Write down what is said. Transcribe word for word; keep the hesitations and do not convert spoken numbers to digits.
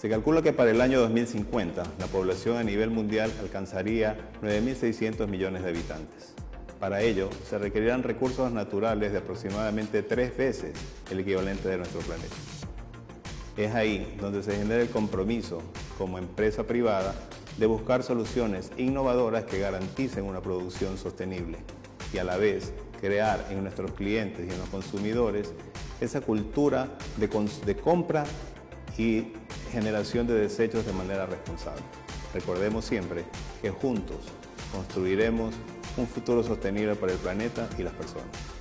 Se calcula que para el año dos mil cincuenta la población a nivel mundial alcanzaría nueve mil seiscientos millones de habitantes. Para ello, se requerirán recursos naturales de aproximadamente tres veces el equivalente de nuestro planeta. Es ahí donde se genera el compromiso, como empresa privada, de buscar soluciones innovadoras que garanticen una producción sostenible y a la vez crear en nuestros clientes y en los consumidores esa cultura de, de compra y generación de desechos de manera responsable. Recordemos siempre que juntos construiremos un futuro sostenible para el planeta y las personas.